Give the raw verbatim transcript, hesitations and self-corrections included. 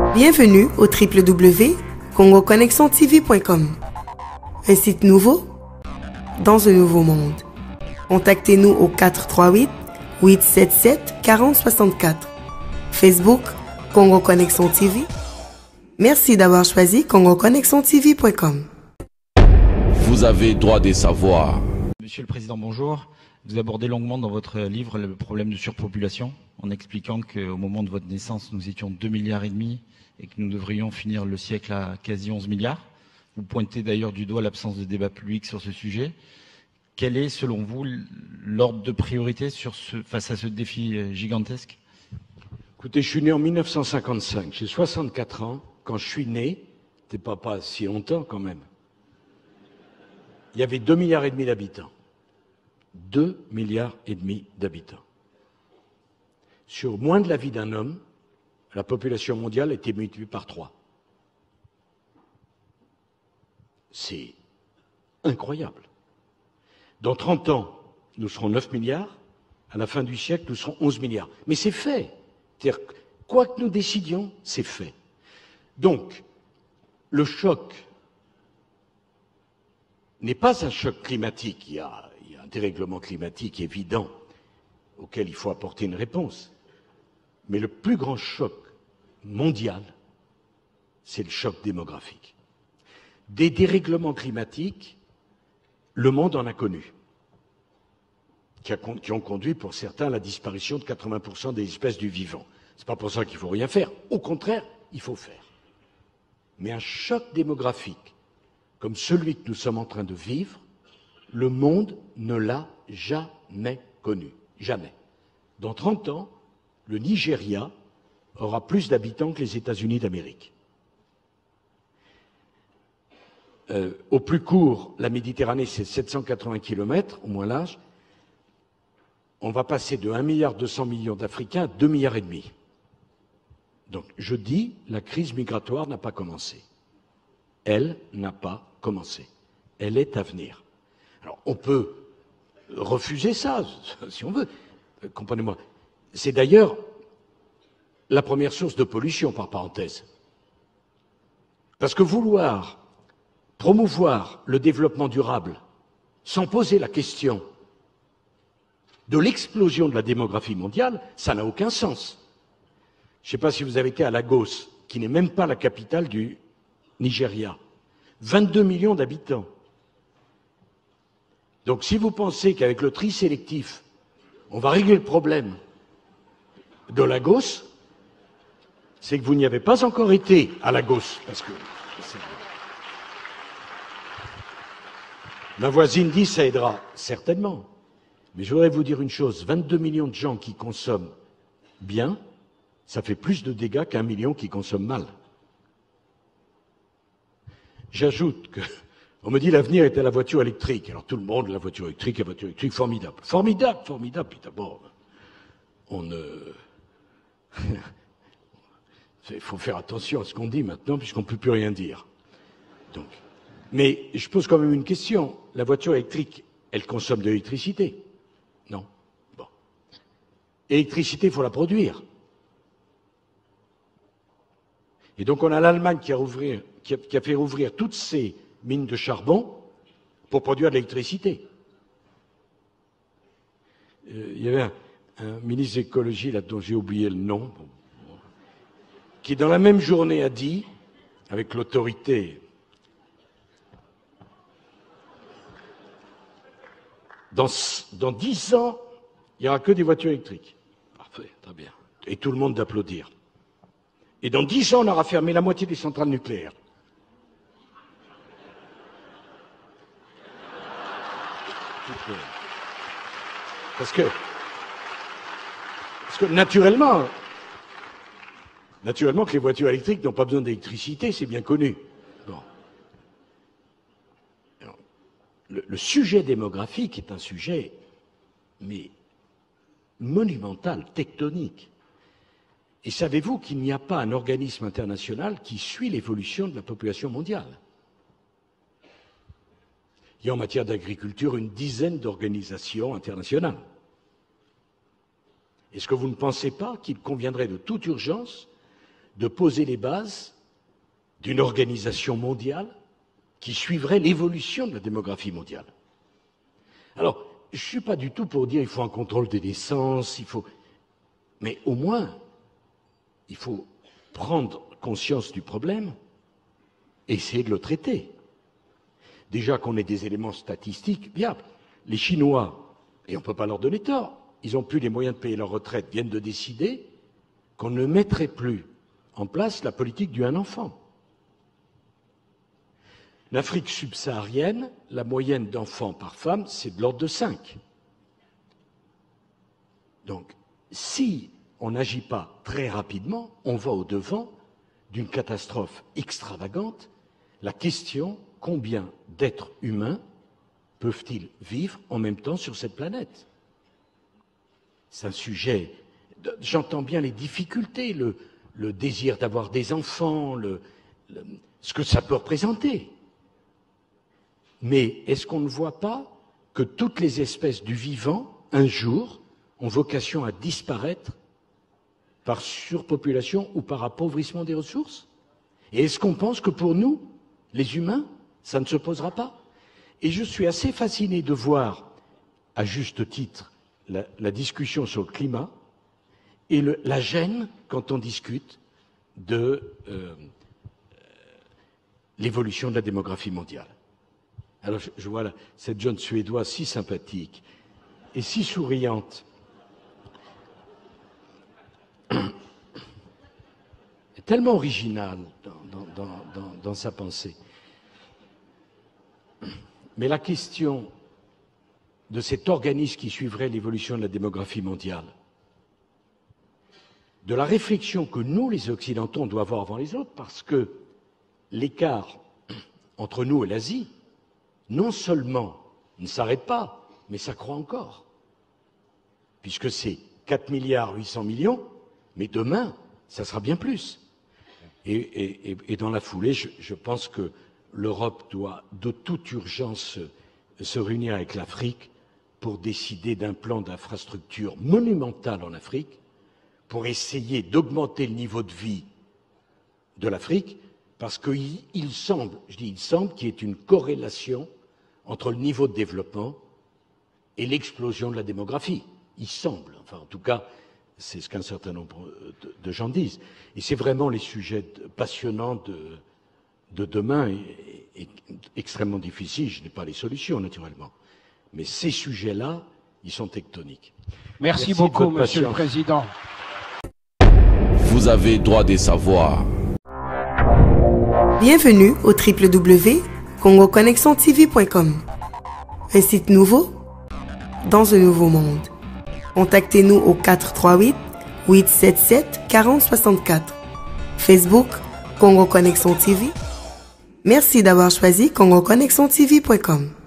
Bienvenue au w w w point congo connexion t v point com. Un site nouveau dans un nouveau monde. Contactez-nous au quatre trois huit, huit sept sept, quatre zéro six quatre. Facebook, Congo Connexion T V. Merci d'avoir choisi congo connexion t v point com. Vous avez droit des savoirs. Monsieur le Président, bonjour. Vous abordez longuement dans votre livre le problème de surpopulation, en expliquant qu'au moment de votre naissance, nous étions deux milliards et demi et que nous devrions finir le siècle à quasi onze milliards. Vous pointez d'ailleurs du doigt l'absence de débat public sur ce sujet. Quel est, selon vous, l'ordre de priorité sur ce, face à ce défi gigantesque? Écoutez, je suis né en mille neuf cent cinquante-cinq, j'ai soixante-quatre ans. Quand je suis né, c'était pas, pas si longtemps quand même, il y avait deux milliards et demi d'habitants. deux milliards et demi d'habitants. Sur moins de la vie d'un homme, la population mondiale a été multipliée par trois. C'est incroyable. Dans trente ans, nous serons neuf milliards. À la fin du siècle, nous serons onze milliards. Mais c'est fait. C'est-à-dire, quoi que nous décidions, c'est fait. Donc, le choc n'est pas un choc climatique. Il y a, il y a un dérèglement climatique évident auquel il faut apporter une réponse. Mais le plus grand choc mondial, c'est le choc démographique. Des dérèglements climatiques, le monde en a connu, qui, a, qui ont conduit pour certains à la disparition de quatre-vingts pour cent des espèces du vivant. C'est pas pour ça qu'il faut rien faire. Au contraire, il faut faire. Mais un choc démographique, comme celui que nous sommes en train de vivre, le monde ne l'a jamais connu. Jamais. Dans trente ans, le Nigeria aura plus d'habitants que les États-Unis d'Amérique. Euh, au plus court, la Méditerranée, c'est sept cent quatre-vingts kilomètres, au moins large. On va passer de un milliard deux cents millions d'Africains à deux milliards et demi. Donc, je dis, la crise migratoire n'a pas commencé. Elle n'a pas commencé. Elle est à venir. Alors, on peut refuser ça, si on veut. Comprenez-moi. C'est d'ailleurs la première source de pollution, par parenthèse. Parce que vouloir promouvoir le développement durable sans poser la question de l'explosion de la démographie mondiale, ça n'a aucun sens. Je ne sais pas si vous avez été à Lagos, qui n'est même pas la capitale du Nigeria. vingt-deux millions d'habitants. Donc si vous pensez qu'avec le tri sélectif, on va régler le problème de Lagos, c'est que vous n'y avez pas encore été à Lagos. Parce que ma voisine dit ça aidera, certainement. Mais je voudrais vous dire une chose, vingt-deux millions de gens qui consomment bien, ça fait plus de dégâts qu'un million qui consomment mal. J'ajoute que, on me dit l'avenir est à la voiture électrique. Alors tout le monde, la voiture électrique, la voiture électrique, formidable. Formidable, formidable. Puis d'abord, on ne... Il faut faire attention à ce qu'on dit maintenant, puisqu'on ne peut plus rien dire. Donc, mais je pose quand même une question. La voiture électrique, elle consomme de l'électricité? Non. Bon. L'électricité, il faut la produire. Et donc on a l'Allemagne qui a, rouvrir, qui, a, qui a fait rouvrir toutes ses mines de charbon pour produire de l'électricité. Euh, il y avait un, un ministre de l'écologie, là, dont j'ai oublié le nom, bon, bon, qui dans la même journée a dit, avec l'autorité, dans, dans dix ans, il n'y aura que des voitures électriques. Parfait, très bien. Et tout le monde d'applaudir. Et dans dix ans, on aura fermé la moitié des centrales nucléaires. Parce que, parce que naturellement, naturellement que les voitures électriques n'ont pas besoin d'électricité, c'est bien connu. Bon. Alors, le, le sujet démographique est un sujet, mais monumental, tectonique. Et savez-vous qu'il n'y a pas un organisme international qui suit l'évolution de la population mondiale? Il y a en matière d'agriculture une dizaine d'organisations internationales. Est-ce que vous ne pensez pas qu'il conviendrait de toute urgence de poser les bases d'une organisation mondiale qui suivrait l'évolution de la démographie mondiale. Alors, je ne suis pas du tout pour dire qu'il faut un contrôle des naissances, il faut... mais au moins, il faut prendre conscience du problème et essayer de le traiter. Déjà qu'on ait des éléments statistiques viables. Les Chinois, et on ne peut pas leur donner tort, ils n'ont plus les moyens de payer leur retraite, viennent de décider qu'on ne mettrait plus en place la politique du un enfant. L'Afrique subsaharienne, la moyenne d'enfants par femme, c'est de l'ordre de cinq. Donc, si on n'agit pas très rapidement, on va au-devant d'une catastrophe extravagante. La question, combien d'êtres humains peuvent-ils vivre en même temps sur cette planète? C'est un sujet... J'entends bien les difficultés, le, le désir d'avoir des enfants, le, le, ce que ça peut représenter. Mais est-ce qu'on ne voit pas que toutes les espèces du vivant, un jour, ont vocation à disparaître par surpopulation ou par appauvrissement des ressources? Et est-ce qu'on pense que pour nous, les humains, ça ne se posera pas? Et je suis assez fasciné de voir, à juste titre, la, la discussion sur le climat et le, la gêne quand on discute de euh, l'évolution de la démographie mondiale. Alors je, je vois là, cette jeune Suédoise si sympathique et si souriante, tellement originale dans, dans, dans, dans, dans sa pensée. Mais la question de cet organisme qui suivrait l'évolution de la démographie mondiale, de la réflexion que nous, les Occidentaux, on doit avoir avant les autres, parce que l'écart entre nous et l'Asie, non seulement ne s'arrête pas, mais ça croît encore. Puisque c'est quatre milliards huit cents millions, mais demain, ça sera bien plus. Et, et, et dans la foulée, je, je pense que l'Europe doit de toute urgence se réunir avec l'Afrique pour décider d'un plan d'infrastructure monumental en Afrique, pour essayer d'augmenter le niveau de vie de l'Afrique, parce qu'il il semble, je dis il semble, qu'il y ait une corrélation entre le niveau de développement et l'explosion de la démographie. Il semble, enfin en tout cas, c'est ce qu'un certain nombre de, de gens disent. Et c'est vraiment les sujets passionnants de, de demain et, et, et extrêmement difficiles. Je n'ai pas les solutions, naturellement. Mais ces sujets-là, ils sont tectoniques. Merci, Merci beaucoup, Monsieur le Président. Vous avez droit des savoirs. Bienvenue au w w w point congo connexion t v point com. Un site nouveau dans un nouveau monde. Contactez-nous au quatre trois huit, huit sept sept, quatre zéro six quatre. Facebook, Congo Connexion T V. Merci d'avoir choisi congo connexion t v point com.